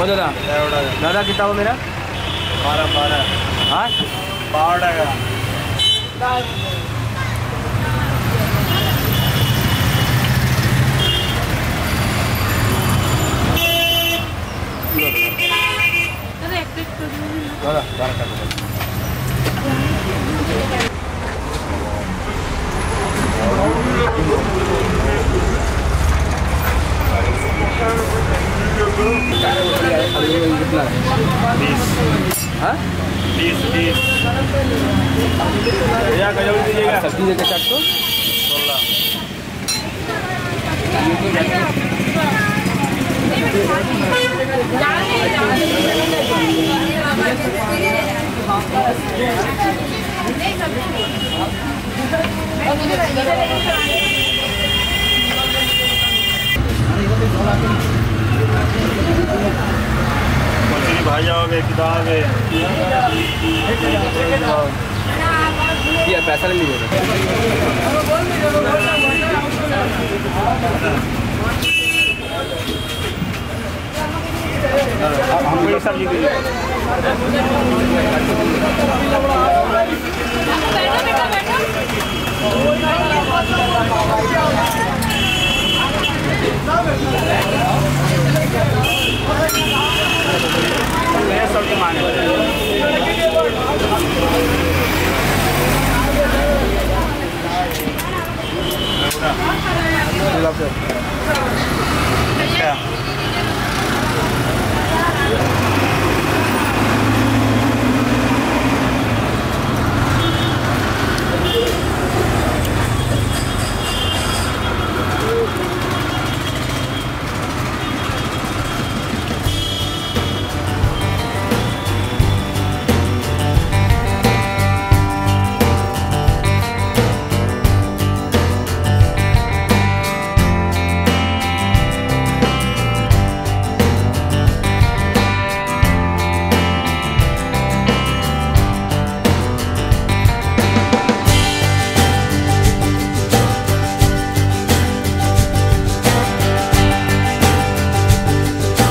हो दादा दादा कितना हो मेरा 12 हाँ 12 টাকা दादा 12 টাকা हाँ 20 भैया कजौड़ी दीजिएगा सब्जी देते 400 भाई आओगे किताब है ये पैसा ले लीजिए हमको ये सब्जी दीजिए सब्जी मांगे Gracias.